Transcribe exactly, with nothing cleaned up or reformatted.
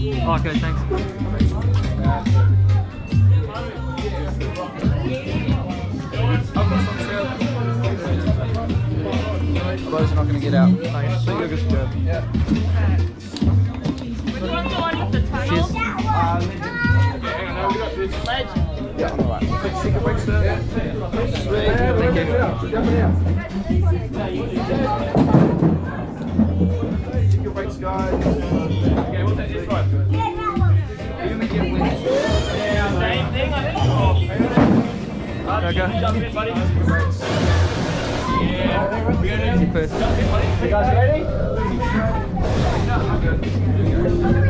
Oh, okay, thanks. Otherwise you're not going to get out. Thanks. So you're good to go. Yeah. Cheers. Yeah, I'm alright. Secret brakes there. Yeah. Sweet. Thank you. Secret brakes, guys. Okay, we'll take this right. Are you going to get wind? Yeah, same thing, I think. Okay. Jump in, buddy. Yeah. You first. You guys ready?